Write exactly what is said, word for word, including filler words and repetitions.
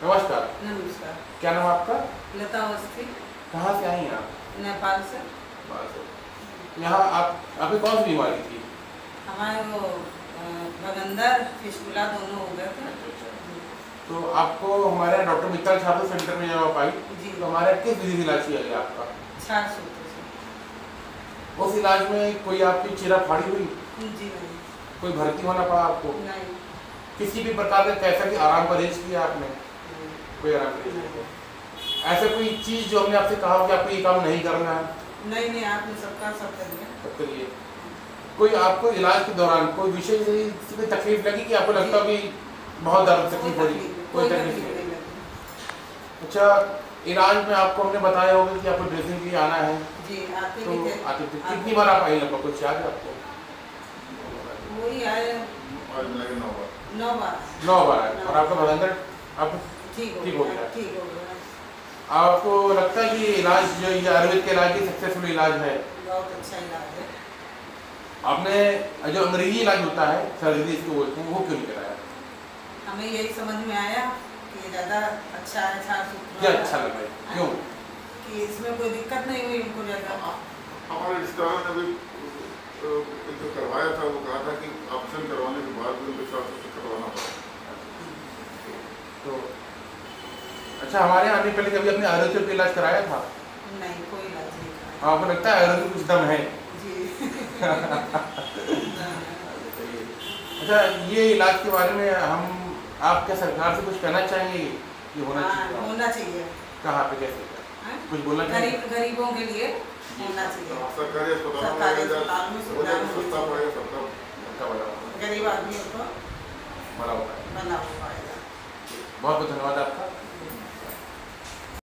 नमस्कार। नमस्कार। क्या नाम आपका? लता अवस्थी। कहाँ से आई हैं आप? नेपाल से। नेपाल से। यहाँ आप आपकी कौन सी बीमारी थी? हमारे वो बगंदर फिस्टुला दोनों हो गए थे। तो आपको हमारे यहाँ डॉक्टर मित्तल छात्र सेंटर में जब आप आई जी। तो हमारे किस विधि से इलाज किया गया आपका? छाछ सूत्र से। उस इलाज में कोई आपकी चीरा फाड़ी हुई? जी नहीं। कोई भर्ती होना पड़ा आपको? नहीं। किसी भी प्रकार का कैसा कि आराम परहेज किया आपने? कोई आराम परहेज नहीं। ऐसा कोई चीज़ जो हमने आपसे कहा कि आपको ये काम नहीं करना है? नहीं नहीं, आपने सबका सब कर दिया। सब करिए। कोई आपको इलाज के दौरान कोई विशेष कोई तकलीफ लगी कि आपको लगता कि बहुत दर्द तकलीफ हो रही? कोई तकलीफ नहीं लगी। अच्छा, इलाज में आपको हमने बताया होगा कि आपको ड्रेसिंग के लिए आना है? जी आते तो भी थे। आते थे। कितनी बार आप आई लगभग कुछ याद है आपको? वही आए नौ बार। नौ बार आए। और आपका बगंदर आप ठीक ठीक हो गया? ठीक हो गया। आपको लगता है कि इलाज जो ये आयुर्वेद के इलाज की सक्सेसफुल इलाज है? बहुत अच्छा इलाज है। आपने जो अंग्रेजी इलाज होता है सर्जरी इसको बोलते हैं, वो क्यों नहीं कराया? हमें यही समझ में आया कि ज़्यादा अच्छा है छाछ सूत्र। क्या अच्छा लगा? क्यों? कि इसमें कोई दिक्कत नहीं हुई उनको ज़्यादा। हमारे रिश्तेदारों ने भी जो करवाया था वो कहा था कि ऑप्शन करवाने के बाद भी उनको छाछ सूत्र करवाना पड़ा। तो अच्छा, हमारे यहाँ आने पहले कभी अपने आयुर्वेद का इलाज कराया था? नहीं, कोई इलाज नहीं कराया। आपको लगता है आयुर्वेद में कुछ दम है? जी। अच्छा, ये इलाज के बारे में हम आप क्या सरकार से कुछ कहना चाहेंगे? ये होना हाँ, चाहिए? होना चाहिए। कहाँ पे कैसे? हाँ? कुछ बोलना चाहिए? गरीब गरीबों के लिए होना चाहिए। सरकारी अस्पतालों सरकारी में अस्पताल में सुविधा मिलनी सस्ता चाहिए। पड़ेगा, सबका सबका बड़ा होगा। गरीब आदमियों को बड़ा होगा। बना हो पाएगा। बहुत बहुत धन्यवाद आपका।